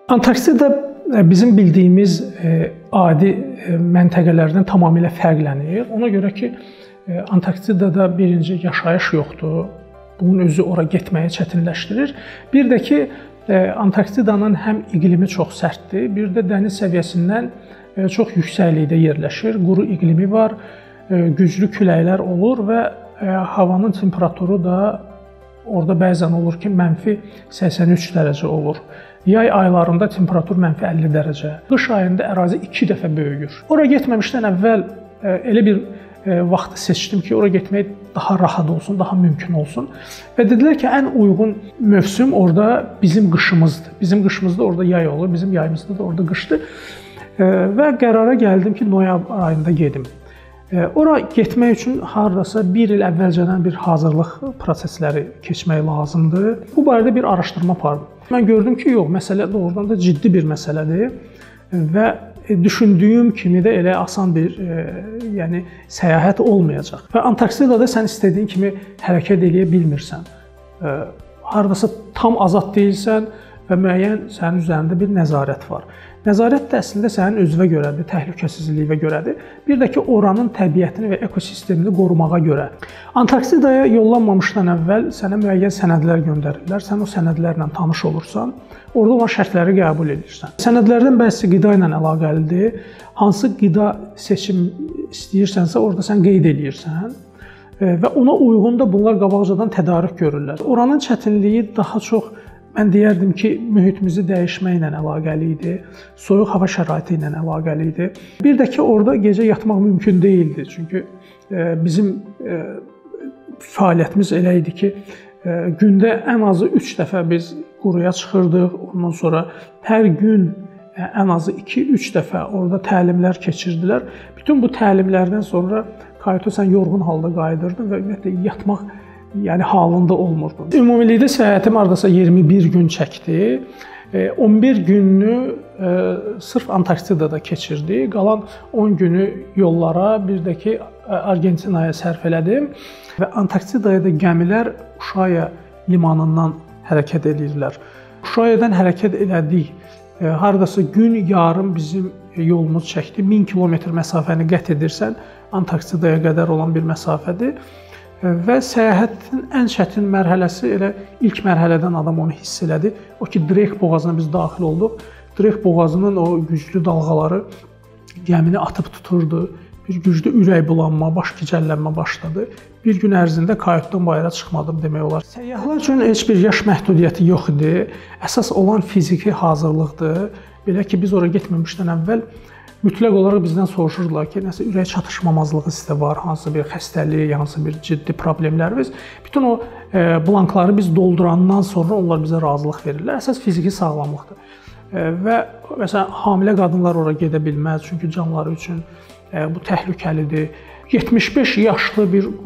Antarktida bizim bildiyimiz adi məntəqələrdən tamamilə fərqlənir. Ona görə ki, Antarktidada birinci yaşayış yoxdur. Bunun özü ora getməyi çətinləşdirir. Bir də ki, Antarktidanın həm iqlimi çox sərtdir, bir də dəniz səviyyəsindən çox yüksəklikdə yerləşir. Quru iqlimi var, güclü küləklər olur və havanın temperaturu da orada bəzən olur ki, -83 dərəcə olur. Yay aylarında temperatur -50 dərəcə. Qış ayında ərazi 2 dəfə böyüyür. Ora getməmişdən əvvəl elə bir vaxtı seçdim ki, ora getmək daha rahat olsun, daha mümkün olsun. Və dedilər ki, ən uyğun mövsüm orada bizim qışımızdır. Bizim qışımızda orada yay olur, bizim yayımızda da orada qışdır. Və qərara gəldim ki, noyabr ayında gedim. Ora getmək üçün hardasa bir il əvvəlcədən bir hazırlıq prosesləri keçmək lazımdır. Bu barədə bir araşdırma apardım. Mən gördüm ki, yox, məsələ doğrudan da ciddi bir məsələdir və düşündüyüm kimi də elə asan bir səyahət olmayacaq. Və Antarktidada sən istədiyin kimi hərəkət edə bilmirsən. Hardasa tam azad deyilsən və müəyyən sənin üzərində bir nəzarət var. Nəzarət də əslində sənin özünə görədir, təhlükəsizliyinə görədir. Bir də ki, oranın təbiətini və ekosistemini qorumağa görə. Antarktidaya yollanmamışdan əvvəl sənə müəyyən sənədlər göndərirlər. Sən o sənədlərlə tanış olursan, orada olan şərtləri qəbul edirsən. Sənədlərdən bəzisi qida ilə əlaqəlidir. Hansı qida seçim istəyirsənsə, orada sən qeyd edirsən və ona uyğun da bunlar qabaqcadan tədarük görürlər. Oranın çətinliyi daha çox mən deyərdim ki, mühitimizi dəyişməklə əlaqəli idi, soyuq hava şəraiti ilə əlaqəli idi. Bir də ki, orada gecə yatmaq mümkün deyildi. Çünki bizim fəaliyyətimiz elə idi ki, gündə ən azı 3 dəfə biz quruya çıxırdıq. Ondan sonra hər gün ən azı 2-3 dəfə orada təlimlər keçirdilər. Bütün bu təlimlərdən sonra kayuta sən yorğun halda qayıdırdın və ümumiyyətlə yatmaq halında olmurdu. Ümumilikdə səyahətim hardasa 21 gün çəkdi. 11 gününü sırf Antarktidada keçirdi. Qalan 10 günü yollara, bir də ki, Argentinaya sərf elədim. Və Antarktidaya da gəmilər Uşaya limanından hərəkət edirlər. Uşayadan hərəkət elədik. Hardasa gün yarım bizim yolumuz çəkdi. 1000 kilometr məsafəni qət edirsən, Antarktidaya qədər olan bir məsafədir. Və səyahətin ən çətin mərhələsi elə ilk mərhələdən adam onu hiss elədi. O ki, Drake boğazına biz daxil olduq. Drake boğazının o güclü dalğaları gəmini atıb tuturdu. Bir güclü ürək bulanma, baş gicəllənmə başladı. Bir gün ərzində kayutdan bayıra çıxmadım demək olar. Səyyahlar üçün heç bir yaş məhdudiyyəti yox idi. Əsas olan fiziki hazırlıqdır. Belə ki, biz ora getməmişdən əvvəl mütləq olaraq bizdən soruşurdular ki, nəsə ürək çatışmamazlığı sizdə var, hansı bir xəstəlik, hansı bir ciddi problemləriniz. Bütün o blankları biz doldurandan sonra onlar bizə razılıq verirlər. Əsas fiziki sağlamlıqdır. Və məsələn, hamilə qadınlar ora gedə bilməz, çünki canları üçün bu təhlükəlidir. 75 yaşlı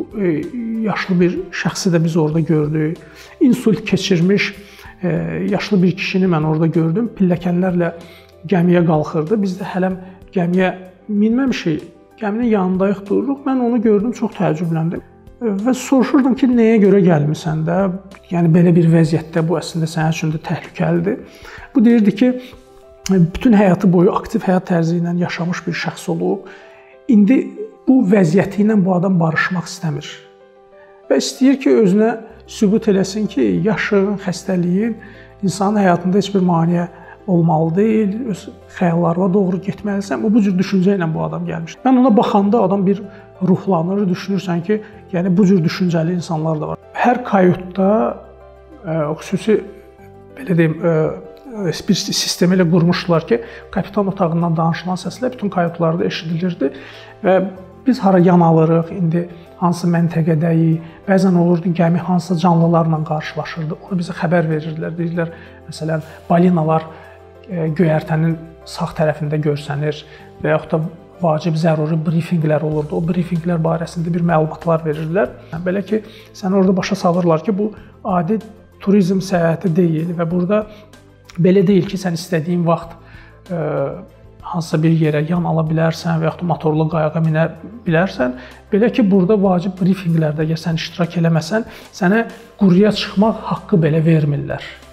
bir şəxsi də biz orada gördük. İnsult keçirmiş yaşlı bir kişini mən orada gördüm. Pilləkənlərlə gəmiyə qalxırdı. Biz də hələm gəmiyə minməmişik, gəminin yanındayıq dururuq. Mən onu gördüm, çox təəccübləndim. Və soruşurdum ki, nəyə görə gəlmirsən də? Yəni, belə bir vəziyyətdə bu əslində sənin üçün də təhlükəlidir. Bu deyirdi ki, bütün həyatı boyu aktiv həyat tərzi ilə yaşamış bir şəxs olub. İndi bu vəziyyəti ilə bu adam barışmaq istəmir. Və istəyir ki, özünə sübut eləsin ki, yaşın, xəstəliyin insanın həyatında heç bir maneə olmalı deyil, öz xəyallarına doğru getməlisən. Bu cür düşüncə ilə bu adam gəlmişdi. Mən ona baxanda adam bir ruhlanır, düşünürsən ki, yəni bu cür düşüncəli insanlar da var. Hər kayutda xüsusi, belə deyim, bir sistem ilə qurmuşdular ki, kapitan otağından danışılan səslər bütün kayutlarda eşidilirdi və biz hara yan alırıq, indi hansı məntəqədəyik, bəzən olurdu gəmi hansısa canlılarla qarşılaşırdı, onu bizə xəbər verirdilər. Deyirlər, məsələn, balinalar göyərtənin sağ tərəfində görsənir və yaxud da vacib zəruri brifinqlər olurdu. O brifinqlər barəsində bir məlumatlar verirdilər. Belə ki, sən orada başa salırlar ki, bu adi turizm səyahəti deyil və burada belə deyil ki, sən istədiyin vaxt hansısa bir yerə yan ala bilərsən və yaxud da motorlu qayağa minə bilərsən. Belə ki, burada vacib brifinqlərdə əgər sən iştirak eləməsən, sənə quruya çıxmaq haqqı belə vermirlər.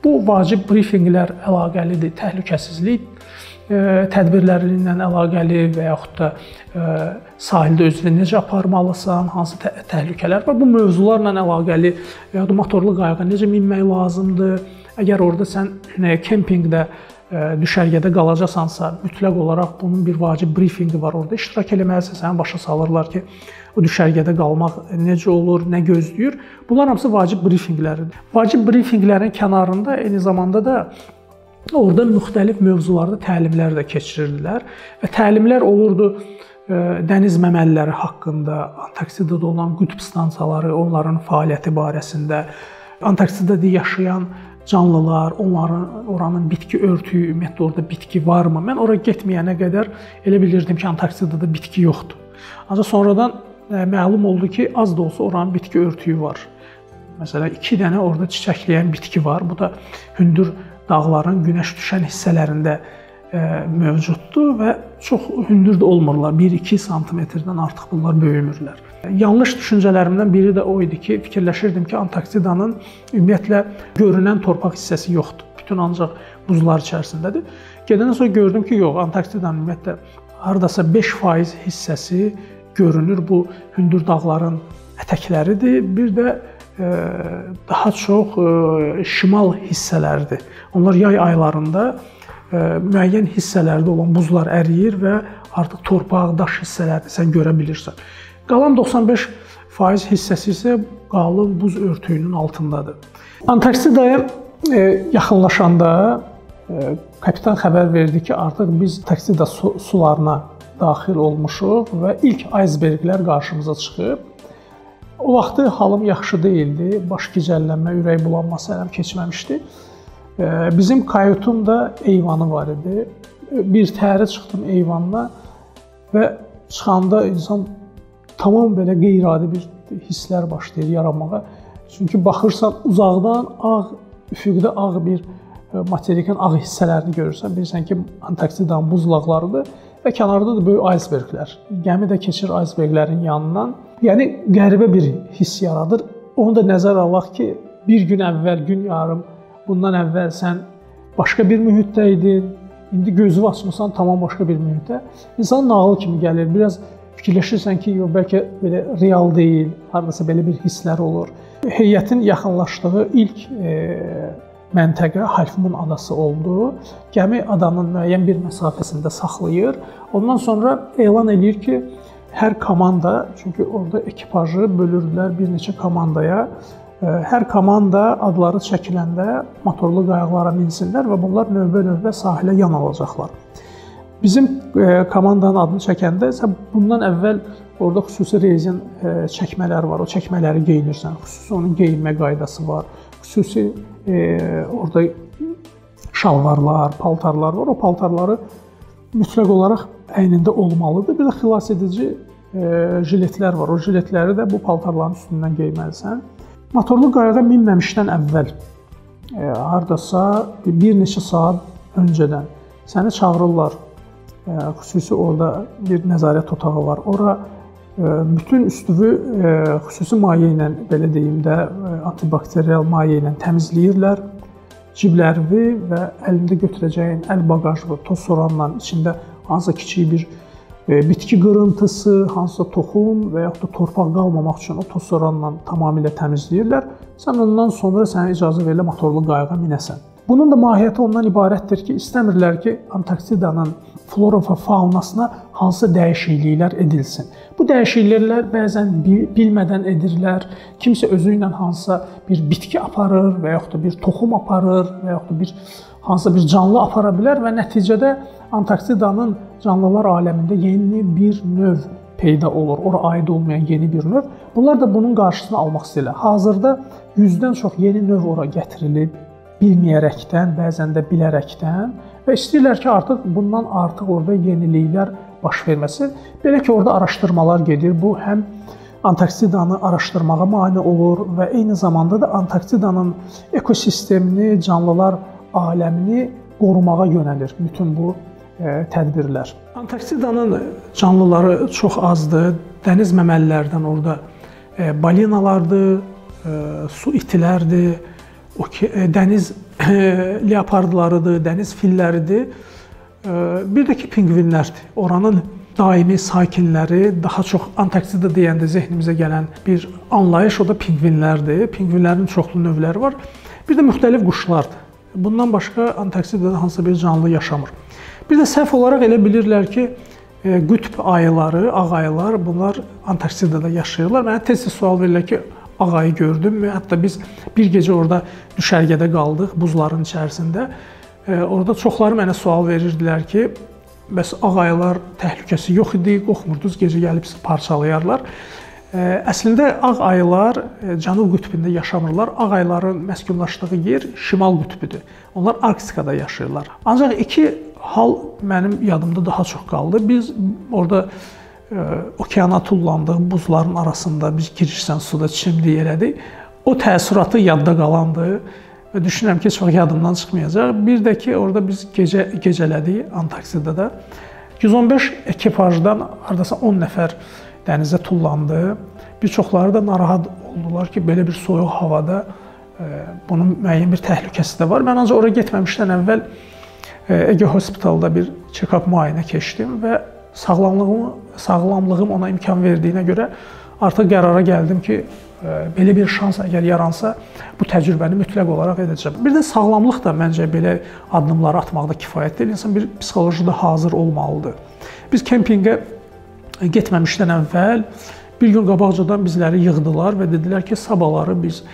Bu vacib brifinqlər əlaqəlidir, təhlükəsizlik tədbirləri ilə əlaqəli və yaxud da sahildə özünü necə aparmalısan, hansı təhlükələr var. Bu mövzularla əlaqəli və ya da motorlu qayığa necə minmək lazımdır. Əgər orada sən kempinqdə düşərgədə qalacaqsansa, mütləq olaraq bunun bir vacib brifinqi var. Orada iştirak eləməlisən, səni başa salırlar ki, o düşərgədə qalmaq necə olur, nə gözləyir. Bunlar hamısı vacib brifinqləridir. Vacib brifinqlərin kənarında eyni zamanda da orada müxtəlif mövzularda təlimlər də keçirirdilər və təlimlər olurdu dəniz məməliləri haqqında, Antarktidada olan qütb stansiyaları, onların fəaliyyəti barəsində, Antarktidada yaşayan canlılar, oranın bitki örtüyü, ümumiyyətlə orada bitki varmı? Mən ora getməyənə qədər elə bilirdim ki, Antarktidada bitki yoxdur. Ancaq sonradan məlum oldu ki, az da olsa oranın bitki örtüyü var. Məsələn, 2 dənə orada çiçəkləyən bitki var. Bu da hündür dağların günəş düşən hissələrində mövcuddur və çox hündür də olmurlar. 1-2 sm-dən artıq bunlar böyümürlər. Yanlış düşüncələrimdən biri də o idi ki, fikirləşirdim ki, Antarktidanın ümumiyyətlə görünən torpaq hissəsi yoxdur. Bütün ancaq buzlar içərisindədir. Gedəndən sonra gördüm ki, yox, Antarktidanın ümumiyyətlə hardasa 5% hissəsi görünür. Bu hündür dağların ətəkləridir. Bir də daha çox şimal hissələridir. Onlar yay aylarında müəyyən hissələrdə olan buzlar əriyir və artıq torpaq, daş hissələri sən görə bilirsən. Qalan 95% hissəsi isə qalın buz örtüyünün altındadır. Antarktidaya yaxınlaşanda kapitan xəbər verdi ki, artıq biz Antarktida sularına daxil olmuşuq və ilk aysberqlər qarşımıza çıxıb. O vaxtı halım yaxşı deyildi, baş gicəllənmə, ürək bulanması ələm keçməmişdi. Bizim kayutun da eyvanı var idi. Bir tərə çıxdım eyvanına və çıxanda insan tamam belə qeyri-adi bir hisslər başlayır yaranmağa. Çünki baxırsan uzaqdan ağ, üfüqdə ağ bir materikin ağ hissələrini görürsən. Bilirsən ki, Antarktidanın buzlaqlarıdır və kənarda da böyük aysberqlər. Gəmi də keçir aysberqlərin yanından. Yəni qəribə bir hiss yaradır. Onu da nəzərə alaq ki, bir gün əvvəl, gün yarım bundan əvvəl sən başqa bir mühitdə idin, indi gözünü açmısan tamam başqa bir mühitdə. İnsanın nağıl kimi gəlir, biraz fikirləşirsən ki, yox, bəlkə belə real deyil, haradasa belə bir hisslər olur. Heyətin yaxınlaşdığı ilk məntəqə Half-Moon adası oldu. Gəmi adanın müəyyən bir məsafəsində saxlayır. Ondan sonra elan edir ki, hər komanda, çünki orada ekipajı bölürdülər bir neçə komandaya, hər komanda adları çəkiləndə motorlu qayıqlara minsinlər və bunlar növbə-növbə sahilə yan alacaqlar. Bizim komandanın adını çəkəndə bundan əvvəl orada xüsusi rezin çəkmələr var. O çəkmələri geyinirsən, xüsusi onun geyinmə qaydası var. Xüsusi orada şalvarlar, paltarlar var. O paltarları mütləq olaraq əynində olmalıdır. Bir də xilas edici jiletlər var. O jiletləri də bu paltarların üstündən geyməlisən. Motorlu qayığa minməmişdən əvvəl, hardasa bir neçə saat öncədən səni çağırırlar. Xüsusi orada bir nəzarət otağı var. Ora bütün üstünü xüsusi maye ilə, belə deyim də, antibakteriyal maye ilə təmizləyirlər. Ciblərini və əlində götürəcəyin əl baqajı, toz soranla içində hansısa kiçik bir bitki qırıntısı, hansısa toxum və yaxud da torpaq qalmamaq üçün o toz soranla tamamilə təmizləyirlər. Sən ondan sonra sənə icazə verilə motorlu qayığa minəsən. Bunun da mahiyyəti ondan ibarətdir ki, istəmirlər ki, Antarktidanın flora və faunasına hansı dəyişikliklər edilsin. Bu dəyişikliklər bəzən bilmədən edirlər. Kimsə özü ilə hansısa bir bitki aparır və yaxud da bir toxum aparır və yaxud da hansısa bir canlı apara bilər və nəticədə Antarktidanın canlılar aləmində yeni bir növ peyda olur. Ora aid olmayan yeni bir növ. Bunlar da bunun qarşısını almaq istəyirlər. Hazırda 100-dən çox yeni növ ora gətirilib, bilməyərəkdən, bəzən də bilərəkdən və istəyirlər ki, artıq bundan artıq orada yeniliklər baş verməsin. Belə ki, orada araşdırmalar gedir. Bu həm Antarktidanı araşdırmağa mane olur və eyni zamanda da Antarktidanın ekosistemini, canlılar aləmini qorumağa yönəlir bütün bu tədbirlər. Antarktidanın canlıları çox azdır. Dəniz məməlilərdən orada balinalardır, su itilərdir, dəniz leopardlarıdır, dəniz filləridir. Bir də ki, pinqvinlərdir. Oranın daimi sakinləri, daha çox Antarktida deyəndə zehnimizə gələn bir anlayış, o da pinqvinlərdir. Pinqvinlərin çoxlu növləri var. Bir də müxtəlif quşlardır. Bundan başqa Antarktidada hansısa bir canlı yaşamır. Bir də səhv olaraq elə bilirlər ki, qütb ayıları, ağ ayılar, bunlar Antarktidada yaşayırlar. Mənə tez-tez sual verirlər ki, ağ ayı gördüm. Hətta biz bir gecə orada düşərgədə qaldıq, buzların içərisində. Orada çoxları mənə sual verirdilər ki, bəs ağ ayılar təhlükəsi yox idi, qorxmurdunuz, gecə gəlib parçalayarlar. Əslində ağ ayılar Cənub qütbündə yaşamırlar. Ağ ayıların məskunlaşdığı yer Şimal qütbüdür. Onlar Arktikada yaşayırlar. Ancaq iki hal mənim yadımda daha çox qaldı. Biz orada okeana tullandıq, buzların arasında biz girişsən suda çimdik elədik. O təəssüratı yadda qalandı və düşünürəm ki, çox yadımdan çıxmayacaq. Bir də ki, orada biz gecələdik Antarktidada. 115 ekipajdan hardasa 10 nəfər dənizə tullandı. Bir çoxları da narahat oldular ki, belə bir soyuq havada bunun müəyyən bir təhlükəsi də var. Mən ancaq ora getməmişdən əvvəl Ege Hospitalda bir check-up müayinə keçdim və sağlamlığım ona imkan verdiyinə görə artıq qərara gəldim ki, belə bir şans əgər yaransa, bu təcrübəni mütləq olaraq edəcəm. Bir də sağlamlıq da məncə belə addımları atmaqda kifayət deyil. İnsan bir psixolojide hazır olmalıdır. Biz kempinqə getməmişdən əvvəl bir gün qabaqcadan bizləri yığdılar və dedilər ki, sabahları biz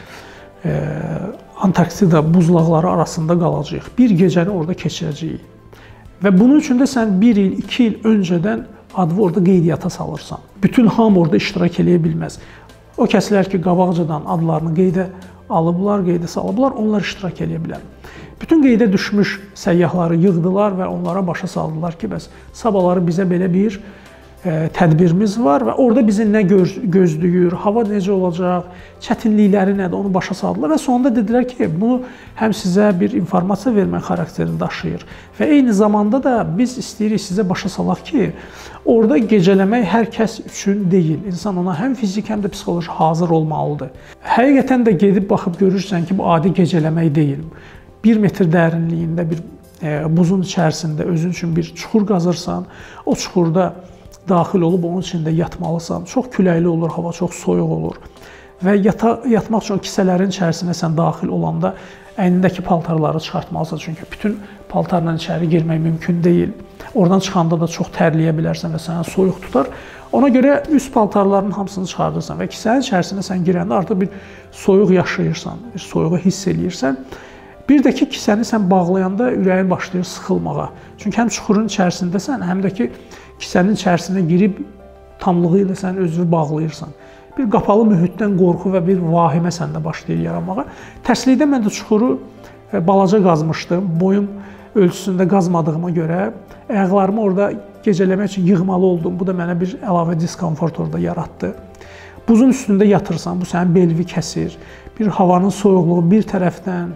Antarktida buzlaqları arasında qalacağıq. Bir gecəni orada keçirəcəyik. Və bunun üçün də sən 1 il, 2 il öncədən adını orada qeydiyyata salırsan. Bütün hamı orada iştirak eləyə bilməz. O kəslər ki, qabaqcadan adlarını qeydə alıblar, qeydə salıblar, onlar iştirak eləyə bilər. Bütün qeydə düşmüş səyyahları yığdılar və onlara başa saldılar ki, bəs sabahları bizə belə bir tədbirimiz var və orada bizi nə gözləyir, hava necə olacaq, çətinlikləri nədir, onu başa saldılar və sonunda dedilər ki, bunu həm sizə bir informasiya vermək xarakterini daşıyır və eyni zamanda da biz istəyirik sizə başa salaq ki, orada gecələmək hər kəs üçün deyil. İnsan ona həm fizik, həm də psixoloji hazır olmalıdır. Həqiqətən də gedib baxıb görürsən ki, bu adi gecələmək deyil. 1 metr dərinliyində bir buzun içərisində özün üçün bir çuxur qazırsan, o çuxurda daxil olub onun içində yatmalısan. Çox küləkli olur, hava çox soyuq olur. Və yatmaq üçün kisələrin içərisinə sən daxil olanda əynindəki paltarları çıxartmalısan. Çünki bütün paltarla içəri girmək mümkün deyil. Oradan çıxanda da çox tərləyə bilərsən və sənə soyuq tutar. Ona görə üst paltarların hamısını çıxardırsan və kisənin içərisinə sən girəndə artıq bir soyuq yaşayırsan, bir soyuğu hiss eləyirsən. Bir də ki, kisəni sən bağlayanda ürəyin başlayır sıxılmağa. Çünki həm çuxurun içərisindəsən, həm də ki, kisənin içərisinə girib tamlığı ilə sən özünü bağlayırsan. Bir qapalı mühitdən qorxu və bir vahimə səndə başlayır yaranmağa. Tərslikdə mən də çuxuru balaca qazmışdım. Boyum ölçüsündə qazmadığıma görə ayaqlarımı orada gecələmək üçün yığmalı oldum. Bu da mənə bir əlavə diskomfort orada yaratdı. Buzun üstündə yatırsan, bu sənin belini kəsir. Bir havanın soyuqluğu bir tərəfdən,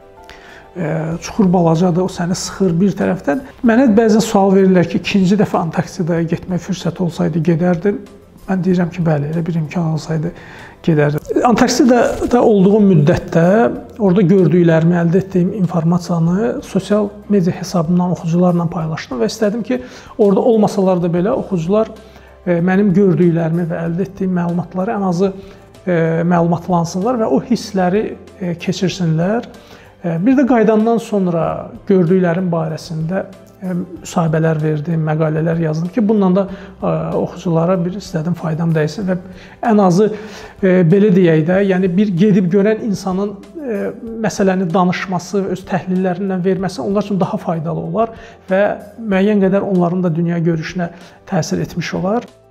çuxur balacadır, o səni sıxır bir tərəfdən. Mənə bəzən sual verirlər ki, ikinci dəfə Antarktidaya getmək fürsəti olsaydı gedərdim. Mən deyirəm ki, bəli, elə bir imkan olsaydı gedərdim. Antarktidada olduğum müddətdə orada gördüklərimi, əldə etdiyim informasiyanı sosial media hesabımdan oxucularla paylaşdım və istədim ki, orada olmasalar da belə oxucular mənim gördüklərimi və əldə etdiyim məlumatları ən azı məlumatlansınlar və o hissləri keçirsinlər. Bir də qayıdandan sonra gördüklərim barəsində müsahibələr verdim, məqalələr yazdım ki, bundan da oxuculara bir istədim faydam dəysin və ən azı belə deyək də, yəni bir gedib görən insanın məsələni danışması, öz təhlillərindən verməsi onlar üçün daha faydalı olar və müəyyən qədər onların da dünya görüşünə təsir etmiş olar.